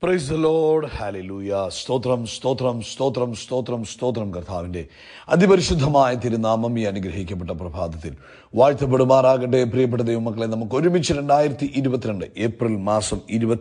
Praise the Lord, hallelujah. സ്തോത്രം സ്തോത്രം സ്തോത്രം സ്തോത്രം സ്തോത്രം. കർത്താവിന്റെ അതിപരിശുദ്ധമായ തിരുനാമം ഈ അനുഗ്രഹിക്കപ്പെട്ട പ്രഭാതത്തിൽ വാഴ്ത്തപ്പെടുമാറാകട്ടെ. പ്രിയപ്പെട്ട ദൈവമക്കളെ, നമുക്ക് ഒരുമിച്ച് 2022 ഏപ്രിൽ മാസം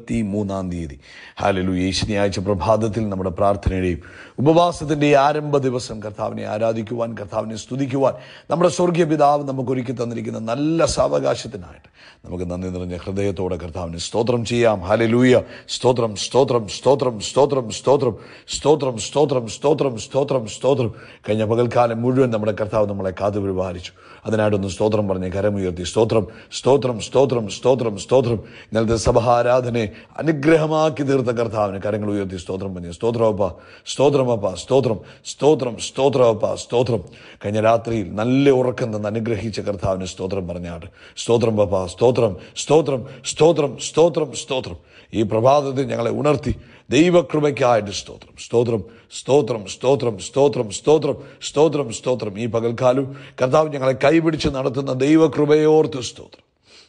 23 ഹല്ലേലൂയ, ഈ ശനിയാഴ്ച പ്രഭാതത്തിൽ നമ്മുടെ പ്രാർത്ഥനയുടെയും ഉപവാസത്തിന്റെ ആരംഭ ദിവസം കർത്താവിനെ ആരാധിക്കുവാൻ, കർത്താവിനെ സ്തുതിക്കുവാൻ നമ്മുടെ സ്വർഗീയ പിതാവ് നമുക്ക് ഒരുക്കി തന്നിരിക്കുന്ന നല്ല സാവകാശത്തിനായിട്ട് നമുക്ക് നന്ദി നിറഞ്ഞ ഹൃദയത്തോടെ കർത്താവിന് സ്തോത്രം ചെയ്യാം. ഹല്ലേലൂയ. സ്തോത്രം സ്തോത്രം സ്തോത്രം സ്തോത്രം സ്തോത്രം സ്തോത്രം സ്തോത്രം സ്തോത്രം സ്തോത്രം സ്തോത്രം. കഴിഞ്ഞ പകൽക്കാലം മുഴുവൻ നമ്മുടെ കർത്താവ് നമ്മളെ കാത്തു പരിപാലിച്ചു. അതിനായിട്ടൊന്ന് സ്തോത്രം പറഞ്ഞ് കരമുയർത്തി സ്തോത്രം സ്തോത്രം സ്തോത്രം സ്തോത്രം സ്തോത്രം. ഇന്നലത്തെ സഭാരാധനയെ അനുഗ്രഹമാക്കി തീർത്ത കർത്താവിന് കരങ്ങൾ ഉയർത്തി സ്തോത്രം പറഞ്ഞ് സ്തോത്രമപ്പ സ്തോത്രമപ്പ സ്തോത്രം സ്തോത്രം സ്തോത്രമപ്പ സ്തോത്രം. കഴിഞ്ഞ രാത്രിയിൽ നല്ല ഉറക്കം തന്ന് അനുഗ്രഹിച്ച കർത്താവിന് സ്തോത്രം പറഞ്ഞാട്ട് സ്തോത്രം പപ്പ സ്തോത്രം സ്തോത്രം സ്തോത്രം സ്തോത്രം സ്തോത്രം. ഈ പ്രഭാതത്തിൽ ഞങ്ങളെ ഉണർത്തി ദൈവകൃപയ്ക്കായിട്ട് സ്തോത്രം സ്തോത്രം സ്തോത്രം സ്തോത്രം സ്തോത്രം സ്തോത്രം സ്തോത്രം സ്തോത്രം. ഈ പകൽക്കാലം കർത്താവ് ഞങ്ങളെ കൈപിടിച്ച് നടത്തുന്ന ദൈവകൃപയോർത്ത് സ്തോത്രം.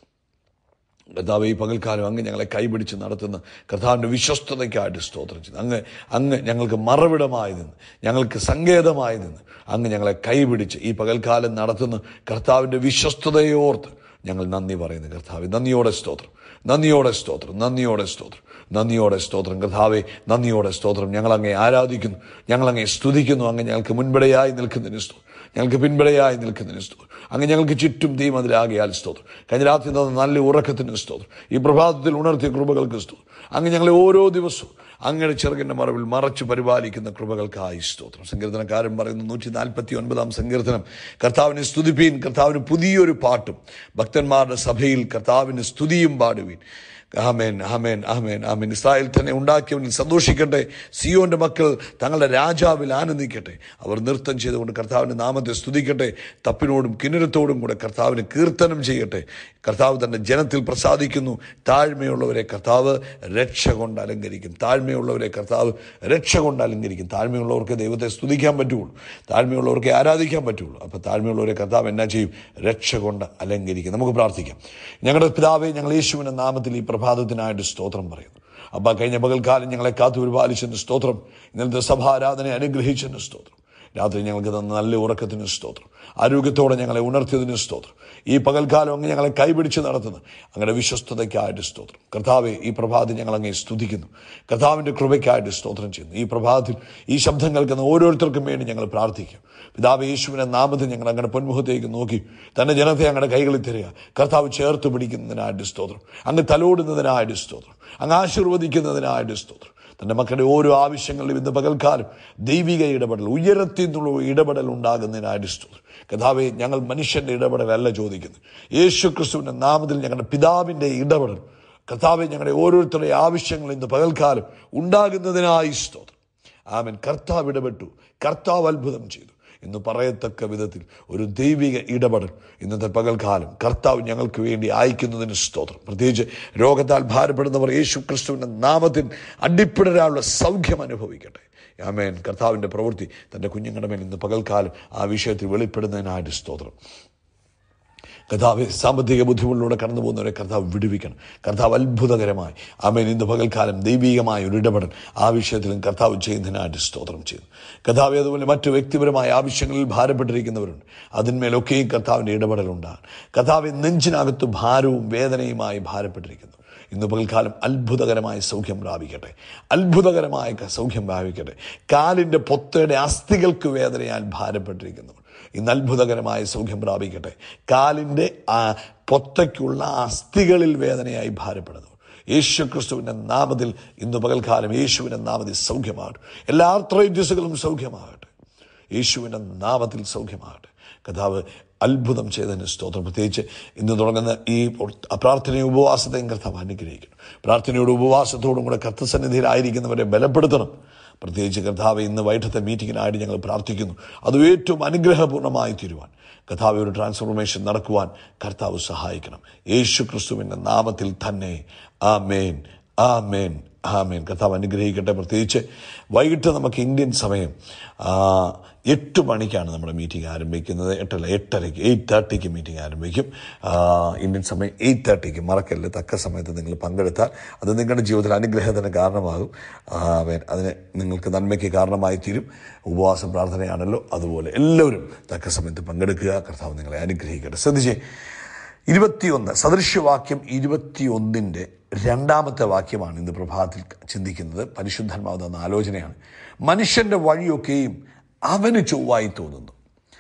കർത്താവ് ഈ പകൽക്കാലം അങ്ങ് ഞങ്ങളെ കൈപിടിച്ച് നടത്തുന്ന കർത്താവിൻ്റെ വിശ്വസ്തതയ്ക്കായിട്ട് സ്തോത്രം ചെയ്യുന്നു. അങ്ങ് ഞങ്ങൾക്ക് മറവിടമായി നിന്ന്, ഞങ്ങൾക്ക് സങ്കേതമായി നിന്ന് അങ്ങ് ഞങ്ങളെ കൈപിടിച്ച് ഈ പകൽക്കാലം നടത്തുന്ന കർത്താവിൻ്റെ വിശ്വസ്തതയോർത്ത് ഞങ്ങൾ നന്ദി പറയുന്നു. കർത്താവെ നന്ദിയോടെ സ്തോത്രം, നന്ദിയോടെ സ്തോത്രം, നന്ദിയോടെ സ്തോത്രം, നന്ദിയോടെ സ്തോത്രം. കർത്താവെ നന്ദിയോടെ സ്തോത്രം. ഞങ്ങളങ്ങേ ആരാധിക്കുന്നു, ഞങ്ങളങ്ങേ സ്തുതിക്കുന്നു. അങ്ങ് ഞങ്ങൾക്ക് മുൻപിടെയായി നിൽക്കുന്നതിന് സ്തോത്രം, ഞങ്ങൾക്ക് പിൻപിടെയായി നിൽക്കുന്നതിന് സ്തോത്രം. അങ്ങ് ഞങ്ങൾക്ക് ചുറ്റും തീമതിലാകിയാൽ സ്തോത്രം. കഴിഞ്ഞ രാത്രി തന്ന നല്ല ഉറക്കത്തിന് സ്തോത്രം. ഈ പ്രഭാതത്തിൽ ഉണർത്തിയ കൃപകൾക്ക് സ്തോത്രം. അങ്ങ് ഞങ്ങളെ ഓരോ ദിവസവും അങ്ങയുടെ ചെറുകിന്റെ മറവിൽ മറച്ചു പരിപാലിക്കുന്ന കൃപകൾക്കായി സ്തോത്രം. സങ്കീർത്തനക്കാരൻ പറയുന്നു 149 സങ്കീർത്തനം, കർത്താവിനെ സ്തുതിപ്പീൻ, കർത്താവിന് പുതിയൊരു പാട്ടും ഭക്തന്മാരുടെ സഭയിൽ കർത്താവിന് സ്തുതിയും പാടുവീൻ. ആമേൻ ആമേൻ ആമേൻ ആമേൻ. ഇസ്രായേൽ തന്നെ ഉണ്ടാക്കിയവനിൽ സന്തോഷിക്കട്ടെ, സിയോന്റെ മക്കൾ തങ്ങളുടെ രാജാവിൽ ആനന്ദിക്കട്ടെ. അവർ നൃത്തം ചെയ്തുകൊണ്ട് കർത്താവിന്റെ നാമത്തെ സ്തുതിക്കട്ടെ, തപ്പിനോടും കിന്നരത്തോടും കൂടെ കർത്താവിന് കീർത്തനം ചെയ്യട്ടെ. കർത്താവ് തന്റെ ജനത്തിൽ പ്രസാദിക്കുന്നു. താഴ്മയുള്ളവരെ കർത്താവ് രക്ഷ കൊണ്ട് അലങ്കരിക്കും. താഴ്മയുള്ളവരെ കർത്താവ് രക്ഷ കൊണ്ട് അലങ്കരിക്കും. താഴ്മയുള്ളവർക്ക് ദൈവത്തെ സ്തുതിക്കാൻ പറ്റുള്ളൂ, താഴ്മയുള്ളവർക്ക് ആരാധിക്കാൻ പറ്റുള്ളൂ. അപ്പൊ താഴ്മയുള്ളവരെ കർത്താവ് എന്നാ ചെയ്യും? രക്ഷ കൊണ്ട് അലങ്കരിക്കും. നമുക്ക് പ്രാർത്ഥിക്കാം. ഞങ്ങളുടെ പിതാവേ, ഞങ്ങൾ യേശുവിന്റെ നാമത്തിൽ ഈ പ്രഭാതത്തിനായിട്ട് സ്തോത്രം പറയുന്നു. അപ്പ കഴിഞ്ഞ പകൽക്കാലം ഞങ്ങളെ കാത്തു പരിപാലിച്ചതിന് സ്തോത്രം. ഇന്നലത്തെ സഭാരാധനയെ അനുഗ്രഹിച്ചതിന് സ്തോത്രം. രാത്രി ഞങ്ങൾക്ക് തന്ന നല്ല ഉറക്കത്തിന് സ്തോത്രം. ആരോഗ്യത്തോടെ ഞങ്ങളെ ഉണർത്തിയതിന് സ്തോത്രം. ഈ പകൽക്കാലം അങ്ങ് ഞങ്ങളെ കൈപിടിച്ച് നടത്തുന്നു അങ്ങയുടെ വിശ്വസ്തതയ്ക്കായിട്ട് സ്തോത്രം. കർത്താവെ ഈ പ്രഭാതത്തിൽ ഞങ്ങൾ അങ്ങേ സ്തുതിക്കുന്നു. കർത്താവിൻ്റെ കൃപയ്ക്കായിട്ട് സ്തോത്രം ചെയ്യുന്നു. ഈ പ്രഭാതത്തിൽ ഈ ശബ്ദം കേൾക്കുന്ന ഓരോരുത്തർക്കും വേണ്ടി ഞങ്ങൾ പ്രാർത്ഥിക്കും. പിതാവ് യേശുവിന്റെ നാമത്തിൽ ഞങ്ങൾ അങ്ങയുടെ പൊന്മുഖത്തേക്ക് നോക്കി തന്റെ ജനത്തെ അങ്ങയുടെ കൈകളിൽ തരിക. കർത്താവ് ചേർത്ത് പിടിക്കുന്നതിനായിട്ട് സ്തോത്രം. അങ്ങ് തലോടുന്നതിനായിട്ട് സ്തോത്രം. അങ്ങ് ആശീർവദിക്കുന്നതിനായിട്ട് സ്തോത്രം. തൻ്റെ മക്കളുടെ ഓരോ ആവശ്യങ്ങളിലും ഇന്ന് പകൽക്കാലം ദൈവിക ഇടപെടൽ, ഉയരത്തിൽ നിന്നുള്ള ഇടപെടൽ ഉണ്ടാകുന്നതിനായിട്ട് സ്തോത്രം. കർത്താവെ, ഞങ്ങൾ മനുഷ്യന്റെ ഇടപെടലല്ല ചോദിക്കുന്നത്, യേശു ക്രിസ്തുവിന്റെ നാമത്തിൽ ഞങ്ങളുടെ പിതാവിന്റെ ഇടപെടൽ കർത്താവെ ഞങ്ങളുടെ ഓരോരുത്തരുടെ ആവശ്യങ്ങൾ ഇന്ന് പകൽക്കാലം ഉണ്ടാകുന്നതിനായി സ്തോത്രം. ആമേൻ. കർത്താവ് ഇടപെട്ടു, കർത്താവ് അത്ഭുതം ചെയ്തു എന്ന് പറയത്തക്ക വിധത്തിൽ ഒരു ദൈവിക ഇടപെടൽ ഇന്നത്തെ പകൽക്കാലം കർത്താവ് ഞങ്ങൾക്ക് വേണ്ടി അയക്കുന്നതിന് സ്തോത്രം. പ്രത്യേകിച്ച് രോഗത്താൽ ഭാരപ്പെടുന്നവർ യേശു ക്രിസ്തുവിന്റെ നാമത്തിൽ അടിപ്പിടരാനുള്ള സൗഖ്യം അനുഭവിക്കട്ടെ. ആമേൻ. കർത്താവിൻ്റെ പ്രവൃത്തി തൻ്റെ കുഞ്ഞുങ്ങളുടെ മേൽ ഇന്ന് പകൽക്കാലം ആ വിഷയത്തിൽ വെളിപ്പെടുന്നതിനായിട്ട് സ്തോത്രം. കർത്താവ് സാമ്പത്തിക ബുദ്ധിമുട്ടിലൂടെ കടന്നു പോകുന്നവരെ കർത്താവ് വിടുവിക്കണം. കർത്താവ് അത്ഭുതകരമായി ആമേൻ ഇന്ന് പകൽക്കാലം ദൈവികമായ ഒരു ഇടപെടൽ ആ വിഷയത്തിലും കർത്താവ് ചെയ്യുന്നതിനായിട്ട് സ്തോത്രം ചെയ്യുന്നു. കർത്താവ് അതുപോലെ മറ്റു വ്യക്തിപരമായ ആവശ്യങ്ങളിൽ ഭാരപ്പെട്ടിരിക്കുന്നവരുണ്ട്, അതിന്മേലൊക്കെയും കർത്താവിൻ്റെ ഇടപെടലുണ്ടാകും. കർത്താവ് നെഞ്ചിനകത്ത് ഭാരവും വേദനയുമായി ഭാരപ്പെട്ടിരിക്കുന്നു, ഇന്ന് പകൽക്കാലം അത്ഭുതകരമായ സൗഖ്യം പ്രാപിക്കട്ടെ, അത്ഭുതകരമായ സൗഖ്യം പ്രാപിക്കട്ടെ. കാലിൻ്റെ പൊത്തയുടെ അസ്ഥികൾക്ക് വേദനയാൽ ഭാരപ്പെട്ടിരിക്കുന്നു, ഇന്ന് അത്ഭുതകരമായ സൗഖ്യം പ്രാപിക്കട്ടെ. കാലിൻ്റെ പൊത്തയ്ക്കുള്ള അസ്ഥികളിൽ വേദനയായി ഭാരപ്പെടുന്നു, യേശു ക്രിസ്തുവിൻ്റെ നാമത്തിൽ ഇന്ന് പകൽക്കാലം യേശുവിൻ്റെ നാമത്തിൽ സൗഖ്യമാകട്ടെ. എല്ലാ ആർത്രൈറ്റിസുകളും സൗഖ്യമാകട്ടെ, യേശുവിൻ്റെ നാമത്തിൽ സൗഖ്യമാകട്ടെ. കർത്താവ് അത്ഭുതം ചെയ്തതിന് സ്തോത്രം. പ്രത്യേകിച്ച് ഇന്ന് തുടങ്ങുന്ന ഈ പ്രാർത്ഥനയും ഉപവാസത്തെയും കർത്താവ് അനുഗ്രഹിക്കണം. പ്രാർത്ഥനയോടും ഉപവാസത്തോടും കൂടെ കർത്തസന്നിധിയിലായിരിക്കുന്നവരെ ബലപ്പെടുത്തണം. പ്രത്യേകിച്ച് കർത്താവ് ഇന്ന് വൈകിട്ടത്തെ മീറ്റിങ്ങിനായിട്ട് ഞങ്ങൾ പ്രാർത്ഥിക്കുന്നു. അത് ഏറ്റവും അനുഗ്രഹപൂർണ്ണമായി തീരുവാൻ കർത്താവ് ഒരു ട്രാൻസ്ഫോർമേഷൻ നടക്കുവാൻ കർത്താവ് സഹായിക്കണം. യേശു ക്രിസ്തുവിൻ്റെ നാമത്തിൽ തന്നെ ആമേൻ ആമേൻ ആമേൻ. കർത്താവ് അനുഗ്രഹിക്കട്ടെ. പ്രത്യേകിച്ച് വൈകിട്ട് നമുക്ക് ഇന്ത്യൻ സമയം 8 മണിക്കാണ് നമ്മുടെ മീറ്റിംഗ് ആരംഭിക്കുന്നത്. 8:30 മീറ്റിംഗ് ആരംഭിക്കും. ഇന്ത്യൻ സമയം 8:30. മറക്കല്ല, തക്ക സമയത്ത് നിങ്ങൾ പങ്കെടുത്താൽ അത് നിങ്ങളുടെ ജീവിതത്തിൽ അനുഗ്രഹത്തിന് കാരണമാകും. അതിന് നിങ്ങൾക്ക് നന്മയ്ക്ക് കാരണമായി തീരും. ഉപവാസ പ്രാർത്ഥനയാണല്ലോ, അതുപോലെ എല്ലാവരും തക്ക സമയത്ത് പങ്കെടുക്കുക. കർത്താവ് നിങ്ങളെ അനുഗ്രഹിക്കട്ടെ. ശ്രദ്ധിച്ചേ, 21 സദൃശ്യവാക്യം 21-ന്റെ 2-ാമത്തെ വാക്യമാണ് ഇന്ന് പ്രഭാതത്തിൽ ചിന്തിക്കുന്നത്. പരിശുദ്ധാത്മാവ് തന്ന ആലോചനയാണ്. മനുഷ്യന്റെ വഴിയൊക്കെയും അവന് ചൊവ്വായി തോന്നുന്നു.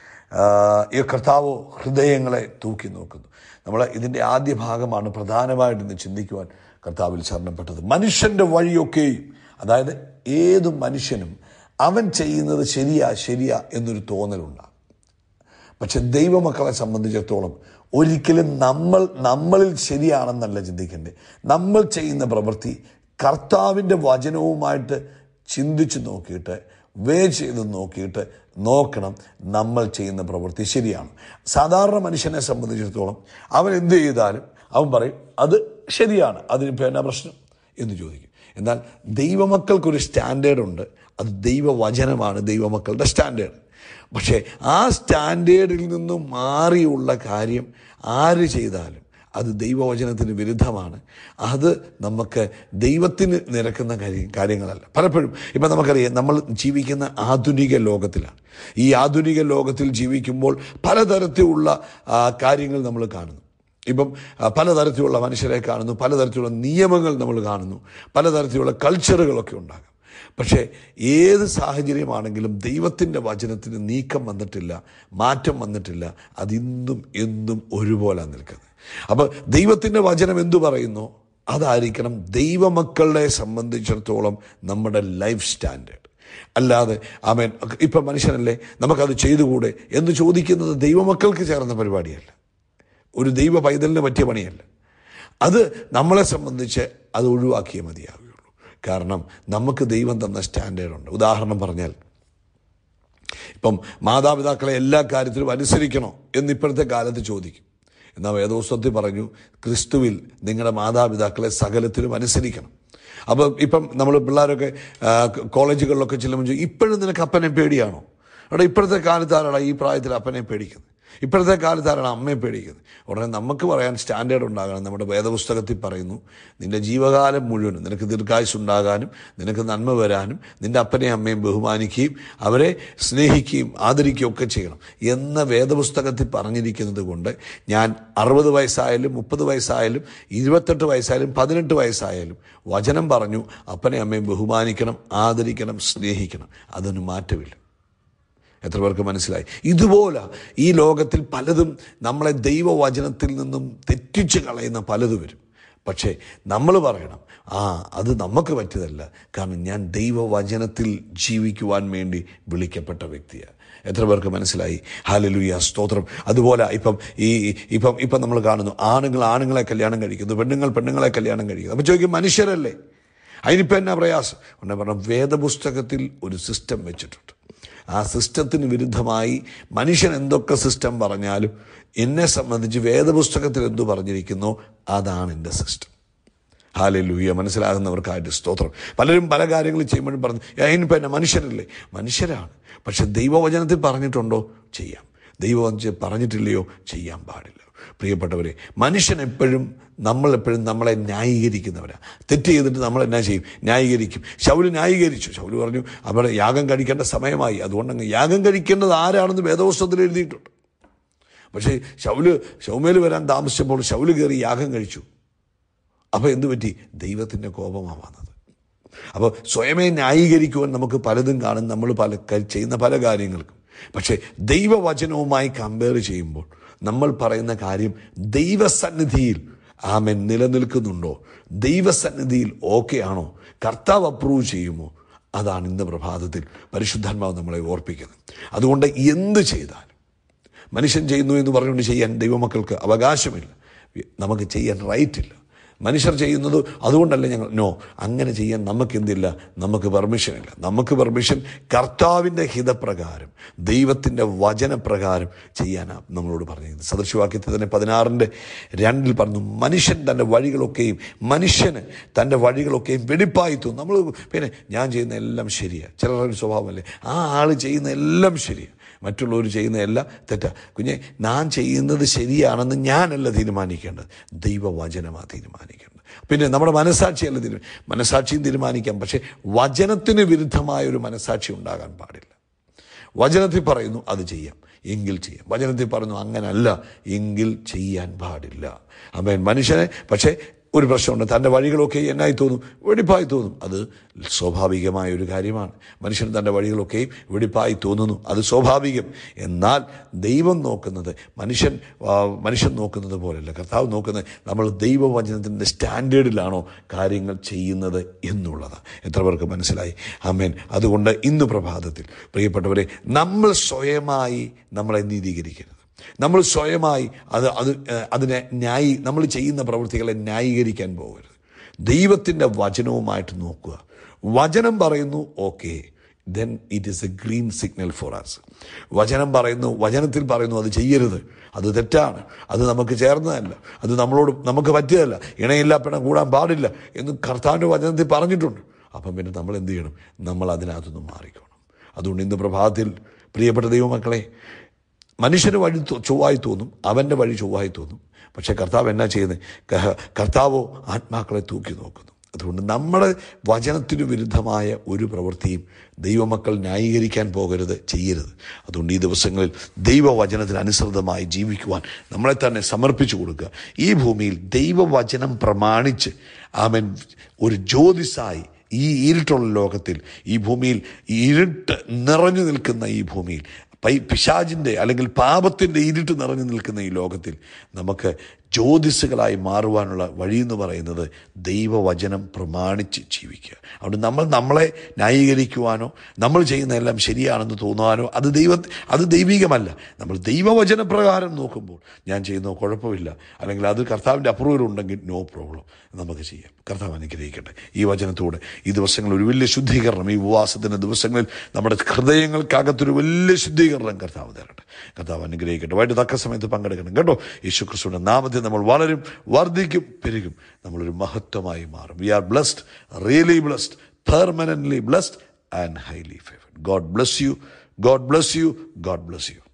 ഈ കർത്താവ് ഹൃദയങ്ങളെ തൂക്കി നോക്കുന്നു. നമ്മൾ ഇതിൻ്റെ ആദ്യ ഭാഗമാണ് പ്രധാനമായിട്ട് ഇന്ന് ചിന്തിക്കുവാൻ കർത്താവിൽ ശരണപ്പെട്ടത്. മനുഷ്യന്റെ വഴിയൊക്കെയും, അതായത് ഏതു മനുഷ്യനും അവൻ ചെയ്യുന്നത് ശരിയാ എന്നൊരു തോന്നലുണ്ടാകും. പക്ഷെ ദൈവമക്കളെ സംബന്ധിച്ചിടത്തോളം ഒരിക്കലും നമ്മളിൽ ശരിയാണെന്നല്ല ചിന്തിക്കേണ്ടത്. നമ്മൾ ചെയ്യുന്ന പ്രവൃത്തി കർത്താവിൻ്റെ വചനവുമായിട്ട് ചിന്തിച്ച് നോക്കിയിട്ട് ചെയ്ത് നോക്കണം നമ്മൾ ചെയ്യുന്ന പ്രവൃത്തി ശരിയാണ്. സാധാരണ മനുഷ്യനെ സംബന്ധിച്ചിടത്തോളം അവൻ എന്ത് ചെയ്താലും അവൻ പറയും അത് ശരിയാണ്, അതിനിപ്പോൾ എന്നാ പ്രശ്നം എന്ന് ചോദിക്കും. എന്നാൽ ദൈവമക്കൾക്കൊരു സ്റ്റാൻഡേർഡ് ഉണ്ട്. അത് ദൈവവചനമാണ് ദൈവമക്കളുടെ സ്റ്റാൻഡേർഡ്. പക്ഷേ ആ സ്റ്റാൻഡേർഡിൽ നിന്നും മാറിയുള്ള കാര്യം ആര് ചെയ്താലും അത് ദൈവവചനത്തിന് വിരുദ്ധമാണ്. അത് നമുക്ക് ദൈവത്തിന് നിരക്കുന്ന കാര്യങ്ങളല്ല. പലപ്പോഴും ഇപ്പം നമുക്കറിയാം, നമ്മൾ ജീവിക്കുന്ന ആധുനിക ലോകത്തിലാണ്. ഈ ആധുനിക ലോകത്തിൽ ജീവിക്കുമ്പോൾ പലതരത്തിലുള്ള കാര്യങ്ങൾ നമ്മൾ കാണുന്നു. ഇപ്പം പലതരത്തിലുള്ള മനുഷ്യരെ കാണുന്നു, പലതരത്തിലുള്ള നിയമങ്ങൾ നമ്മൾ കാണുന്നു, പലതരത്തിലുള്ള കൾച്ചറുകളൊക്കെ ഉണ്ടാകും. പക്ഷേ ഏത് സാഹചര്യമാണെങ്കിലും ദൈവത്തിൻ്റെ വചനത്തിന് നീക്കം വന്നിട്ടില്ല, മാറ്റം വന്നിട്ടില്ല. അതിന്നും എന്നും ഒരുപോലെ നിൽക്കുന്നത്. അപ്പോൾ ദൈവത്തിൻ്റെ വചനം എന്തു പറയുന്നു അതായിരിക്കണം ദൈവമക്കളെ സംബന്ധിച്ചിടത്തോളം നമ്മുടെ ലൈഫ് സ്റ്റാൻഡേർഡ്. അല്ലാതെ ആമേൻ ഇപ്പം മനുഷ്യനല്ലേ നമുക്കത് ചെയ്തുകൂടെ എന്ന് ചോദിക്കുന്നത് ദൈവമക്കൾക്ക് ചേർന്ന പരിപാടിയല്ല, ഒരു ദൈവ പൈതലിന് പറ്റിയ പണിയല്ല. അത് നമ്മളെ സംബന്ധിച്ച് അത് ഒഴിവാക്കിയേ മതിയാകുകയുള്ളൂ. കാരണം നമുക്ക് ദൈവം തന്ന സ്റ്റാൻഡേർഡുണ്ട്. ഉദാഹരണം പറഞ്ഞാൽ, ഇപ്പം മാതാപിതാക്കളെ എല്ലാ കാര്യത്തിലും അനുസരിക്കണോ എന്നിപ്പോഴത്തെ കാലത്ത് ചോദിക്കും. എന്നാൽ വേദപുസ്തകത്തിൽ പറഞ്ഞു, ക്രിസ്തുവിൽ നിങ്ങളുടെ മാതാപിതാക്കളെ സകലത്തിലും അനുസരിക്കണം. അപ്പം ഇപ്പം നമ്മൾ പിള്ളേരൊക്കെ കോളേജുകളിലൊക്കെ ചെല്ലുമ്പോൾ ഇപ്പോഴും നിനക്ക് അപ്പനെ പേടിയാണോ? അവിടെ ഇപ്പോഴത്തെ കാലത്ത് ആരാണ് ഈ പ്രായത്തിൽ അപ്പനെ പേടിക്കുന്നത്? ഇപ്പോഴത്തെ കാലത്ത് ആരാണ് അമ്മയെ പേടിക്കുന്നത്? ഉടനെ നമുക്ക് പറയാൻ സ്റ്റാൻഡേർഡ് ഉണ്ടാകണം. നമ്മുടെ വേദപുസ്തകത്തിൽ പറയുന്നു, നിന്റെ ജീവകാലം മുഴുവനും നിനക്ക് ദീർഘായുസ് ഉണ്ടാകാനും നിനക്ക് നന്മ വരാനും നിന്റെ അപ്പനെയും അമ്മയും ബഹുമാനിക്കുകയും അവരെ സ്നേഹിക്കുകയും ആദരിക്കുകയും ഒക്കെ ചെയ്യണം എന്ന വേദപുസ്തകത്തിൽ പറഞ്ഞിരിക്കുന്നത് കൊണ്ട് ഞാൻ 60 വയസ്സായാലും 30 വയസ്സായാലും 28 വയസ്സായാലും 18 വയസ്സായാലും വചനം പറഞ്ഞു അപ്പനെയും അമ്മയും ബഹുമാനിക്കണം, ആദരിക്കണം, സ്നേഹിക്കണം. അതിന് മാറ്റമില്ല. എത്ര പേർക്ക് മനസ്സിലായി? ഇതുപോലെ ഈ ലോകത്തിൽ പലതും നമ്മളെ ദൈവവചനത്തിൽ നിന്നും തെറ്റിച്ച് കളയുന്ന പലതും വരും. പക്ഷേ നമ്മൾ പറയണം, അത് നമുക്ക് പറ്റിയതല്ല, കാരണം ഞാൻ ദൈവവചനത്തിൽ ജീവിക്കുവാൻ വേണ്ടി വിളിക്കപ്പെട്ട വ്യക്തിയാണ്. എത്ര പേർക്ക് മനസ്സിലായി? ഹല്ലേലൂയ, സ്തോത്രം. അതുപോലെ ഇപ്പം നമ്മൾ കാണുന്നു, ആണുങ്ങളെ കല്യാണം കഴിക്കുന്നു, പെണ്ണുങ്ങളെ കല്യാണം കഴിക്കുന്നു. അപ്പം ചോദിക്കും, മനുഷ്യരല്ലേ, അതിനിപ്പോൾ എന്നാ പ്രയാസം? ഉടനെ പറഞ്ഞു, വേദപുസ്തകത്തിൽ ഒരു സിസ്റ്റം വെച്ചിട്ടുണ്ട്. ആ സിസ്റ്റത്തിന് വിരുദ്ധമായി മനുഷ്യൻ എന്തൊക്കെ സിസ്റ്റം പറഞ്ഞാലും എന്നെ സംബന്ധിച്ച് വേദപുസ്തകത്തിൽ എന്തു പറഞ്ഞിരിക്കുന്നോ അതാണ് എൻ്റെ സിസ്റ്റം. ഹല്ലേലൂയ, മനസ്സിലാകുന്നവർക്കായിട്ട് സ്തോത്രം. പലരും പല കാര്യങ്ങളും ചെയ്യുമ്പോഴും പറഞ്ഞു, അതിനിപ്പോൾ എന്നെ മനുഷ്യരല്ലേ? മനുഷ്യരാണ്. പക്ഷെ ദൈവവചനത്തിൽ പറഞ്ഞിട്ടുണ്ടോ? ചെയ്യാം. ദൈവവചനത്തിൽ പറഞ്ഞിട്ടില്ലയോ? ചെയ്യാൻ പാടില്ല. പ്രിയപ്പെട്ടവരെ, മനുഷ്യൻ നമ്മളെപ്പോഴും നമ്മളെ ന്യായീകരിക്കുന്നവരാണ്. തെറ്റ് ചെയ്തിട്ട് നമ്മൾ എന്നാ ചെയ്യും? ന്യായീകരിക്കും. ശൗല് ന്യായീകരിച്ചു. ശൗല് പറഞ്ഞു, അവിടെ യാഗം കഴിക്കേണ്ട സമയമായി, അതുകൊണ്ടങ്ങ് യാഗം കഴിക്കേണ്ടത് ആരാണെന്ന് വേദപുസ്തകത്തിൽ എഴുതിയിട്ടുണ്ട്. പക്ഷേ ശൗമേൽ വരാൻ താമസിച്ചപ്പോൾ ശൗല് കയറി യാഗം കഴിച്ചു. അപ്പോൾ എന്തു പറ്റി? ദൈവത്തിൻ്റെ കോപമാണ് വന്നത്. അപ്പോൾ സ്വയമേ ന്യായീകരിക്കുവാൻ നമുക്ക് പലതും കാണും, നമ്മൾ ചെയ്യുന്ന പല കാര്യങ്ങൾക്കും. പക്ഷേ ദൈവവചനവുമായി കമ്പയർ ചെയ്യുമ്പോൾ നമ്മൾ പറയുന്ന കാര്യം ദൈവസന്നിധിയിൽ നിലനിൽക്കുന്നുണ്ടോ? ദൈവസന്നിധിയിൽ ഓക്കെ ആണോ? കർത്താവ് അപ്രൂവ് ചെയ്യുമോ? അതാണ് ഇന്ന് പ്രഭാതത്തിൽ പരിശുദ്ധാത്മാവ് നമ്മളെ ഓർപ്പിക്കുന്നത്. അതുകൊണ്ട് എന്ത് ചെയ്താലും മനുഷ്യൻ ചെയ്യുന്നു എന്ന് പറഞ്ഞുകൊണ്ട് ചെയ്യാൻ ദൈവമക്കൾക്ക് അവകാശമില്ല. നമുക്ക് ചെയ്യാൻ റൈറ്റില്ല. മനുഷ്യർ ചെയ്യുന്നത് അതുകൊണ്ടല്ല ഞങ്ങൾ. നോ, അങ്ങനെ ചെയ്യാൻ നമുക്കെന്തില്ല, നമുക്ക് പെർമിഷനില്ല. നമുക്ക് പെർമിഷൻ കർത്താവിൻ്റെ ഹിതപ്രകാരം, ദൈവത്തിൻ്റെ വചനപ്രകാരം ചെയ്യാനാണ് നമ്മളോട് പറഞ്ഞത്. സദൃശവാക്യത്തിൽ തന്നെ 16:2 പറഞ്ഞു, മനുഷ്യന് തൻ്റെ വഴികളൊക്കെയും വെടിപ്പായി തോന്നും. നമ്മൾ പിന്നെ ഞാൻ ചെയ്യുന്ന എല്ലാം ശരിയാണ്, ചിലരുടെ സ്വഭാവമല്ലേ, ആ ആൾ ചെയ്യുന്ന എല്ലാം ശരിയാണ്, മറ്റുള്ളവർ ചെയ്യുന്ന എല്ലാം തെറ്റാ. കുഞ്ഞെ, ഞാൻ ചെയ്യുന്നത് ശരിയാണെന്ന് ഞാനല്ല തീരുമാനിക്കേണ്ടത്, ദൈവവചനമാണ് തീരുമാനിക്കേണ്ടത്. പിന്നെ നമ്മുടെ മനസാക്ഷിയും തീരുമാനിക്കാം, പക്ഷേ വചനത്തിന് വിരുദ്ധമായ ഒരു മനസാക്ഷി ഉണ്ടാകാൻ പാടില്ല. വചനത്തിൽ പറയുന്നു അത് ചെയ്യാം എങ്കിൽ ചെയ്യാം, വചനത്തിൽ പറയുന്നു അങ്ങനല്ല എങ്കിൽ ചെയ്യാൻ പാടില്ല. ആമേൻ. മനുഷ്യനെ പക്ഷേ ഒരു പ്രശ്നമുണ്ട്, തൻ്റെ വഴികളൊക്കെ എന്നായി തോന്നും, വെടിപ്പായി തോന്നും. അത് സ്വാഭാവികമായ ഒരു കാര്യമാണ്. മനുഷ്യൻ തൻ്റെ വഴികളൊക്കെയും വെടിപ്പായി തോന്നുന്നു, അത് സ്വാഭാവികം. എന്നാൽ ദൈവം നോക്കുന്നത് മനുഷ്യൻ നോക്കുന്നത് പോലെയല്ല. കർത്താവ് നോക്കുന്നത് നമ്മൾ ദൈവവചനത്തിൻ്റെ സ്റ്റാൻഡേർഡിലാണോ കാര്യങ്ങൾ ചെയ്യുന്നത് എന്നുള്ളത്. എത്ര പേർക്ക് മനസ്സിലായി? ആമേൻ. അതുകൊണ്ട് ഇന്ന് പ്രഭാതത്തിൽ പ്രിയപ്പെട്ടവരെ, നമ്മൾ സ്വയമായി നമ്മളെ നീതീകരിക്കരുത്. നമ്മൾ സ്വയമായി അതിനെ നമ്മൾ ചെയ്യുന്ന പ്രവൃത്തികളെ ന്യായീകരിക്കാൻ പോകരുത്. ദൈവത്തിൻ്റെ വചനവുമായിട്ട് നോക്കുക. വചനം പറയുന്നു okay, then it is a green signal for us. വചനത്തിൽ പറയുന്നു അത് ചെയ്യരുത്, അത് തെറ്റാണ്, അത് നമുക്ക് ചേർന്നതല്ല, അത് നമുക്ക് പറ്റിയതല്ല, ഇണയില്ല പിണം കൂടാൻ പാടില്ല എന്ന് കർത്താവിൻ്റെ വചനത്തിൽ പറഞ്ഞിട്ടുണ്ട്. അപ്പം പിന്നെ നമ്മൾ എന്ത് ചെയ്യണം? നമ്മൾ അതിനകത്തുനിന്ന് മാറിക്കണം. അതുകൊണ്ട് ഇന്ന് പ്രഭാതത്തിൽ പ്രിയപ്പെട്ട ദൈവമക്കളെ, മനുഷ്യന് വഴി ചൊവ്വായി തോന്നും, അവൻ്റെ വഴി ചൊവ്വായി തോന്നും. പക്ഷേ കർത്താവ് എന്നാ ചെയ്യുന്നത്? കർത്താവോ ആത്മാക്കളെ തൂക്കി നോക്കുന്നു. അതുകൊണ്ട് നമ്മുടെ വചനത്തിനു വിരുദ്ധമായ ഒരു പ്രവൃത്തിയും ദൈവമക്കൾ ന്യായീകരിക്കാൻ പോകരുത്, ചെയ്യരുത്. അതുകൊണ്ട് ഈ ദിവസങ്ങളിൽ ദൈവവചനത്തിന് അനുസൃതമായി ജീവിക്കുവാൻ നമ്മളെ തന്നെ സമർപ്പിച്ചു കൊടുക്കുക. ഈ ഭൂമിയിൽ ദൈവവചനം പ്രമാണിച്ച് ആമേൻ ഒരു ജ്യോതിസായി ഈ ഇരുട്ടുള്ള ലോകത്തിൽ, ഈ ഭൂമിയിൽ ഇരുട്ട് നിറഞ്ഞു നിൽക്കുന്ന ഈ ഭൂമിയിൽ, പിശാചിൻ്റെ അല്ലെങ്കിൽ പാപത്തിൻ്റെ ഇരുട്ട് നിറഞ്ഞു നിൽക്കുന്ന ഈ ലോകത്തിൽ നമുക്ക് ജ്യോതിസുകളായി മാറുവാനുള്ള വഴിയെന്ന് പറയുന്നത് ദൈവവചനം പ്രമാണിച്ച് ജീവിക്കുക. അതുകൊണ്ട് നമ്മളെ ന്യായീകരിക്കുവാനോ നമ്മൾ ചെയ്യുന്ന എല്ലാം ശരിയാണെന്ന് തോന്നുവാനോ അത് ദൈവികമല്ല. നമ്മൾ ദൈവവചനപ്രകാരം നോക്കുമ്പോൾ ഞാൻ ചെയ്യുന്ന കുഴപ്പമില്ല, അല്ലെങ്കിൽ അത് കർത്താവിൻ്റെ അപ്രൂവൽ ഉണ്ടെങ്കിൽ നോ പ്രോബ്ലം, നമുക്ക് ചെയ്യാം. കർത്താവ് അനുഗ്രഹിക്കട്ടെ. ഈ വചനത്തോടെ ഈ ദിവസങ്ങളിൽ ഒരു വലിയ ശുദ്ധീകരണം, ഈ ഉപവാസത്തിൻ്റെ ദിവസങ്ങളിൽ നമ്മുടെ ഹൃദയങ്ങൾക്കകത്തൊരു വലിയ ശുദ്ധീകരണം കർത്താവ് തരട്ടെ. കർത്താവ് അനുഗ്രഹിക്കട്ടെ. വൈകിട്ട് തക്ക സമയത്ത് പങ്കെടുക്കണം കേട്ടോ. യേശു ക്രിസ്തുവിന്റെ നാമത്തിൽ നമ്മൾ വളരും, വർദ്ധിക്കും, പെരുകും. നമ്മളൊരു മഹത്വമായി മാറും. We are blessed, really blessed, permanently blessed and highly favoured. God bless you, God bless you, God bless U.